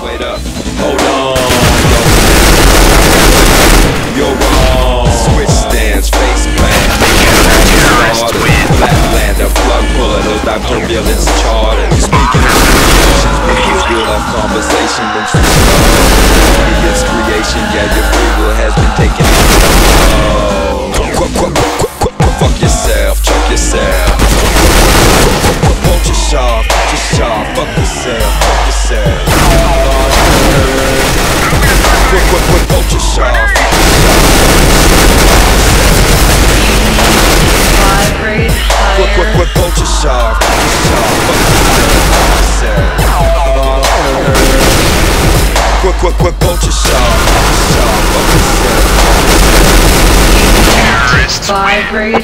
wait up, hold on. You're wrong. Switch stands, face plant. Flatlander, plug puller, those die turbulence charter. Speaking of situations, we'll have conversation when she audience creation, yeah, your free will has been taken. Fuck yourself, chuck yourself. Won't you sharp, just sharp. Fuck yourself, fuck yourself. Won't you sharp. Vibrate higher. Won't you sharp, sharp. Fuck yourself. Won't you sharp, sharp. Fuck yourself. Vibrate